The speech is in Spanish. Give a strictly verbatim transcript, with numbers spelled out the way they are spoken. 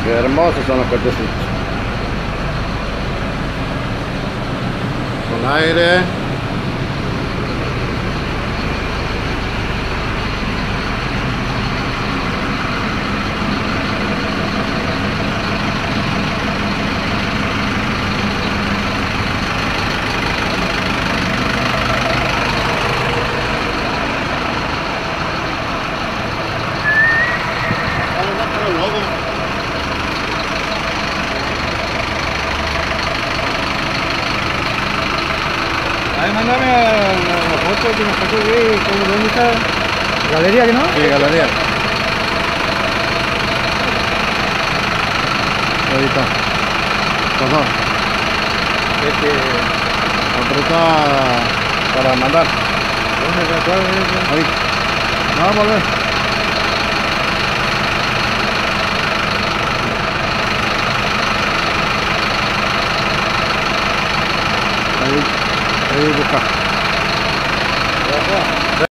Qué hermosos son los cuerpecitos. Con aire. Ahí mandame la foto que nos sacó aquí, como dónde está. Galería, ¿que no? Sí, galería. Ahí está. Perdón. Este... Aprieta para mandar. ¿Dónde está? ¿Cuál es ese? Ahí. No, va a volver. Ahí. Ahí busca.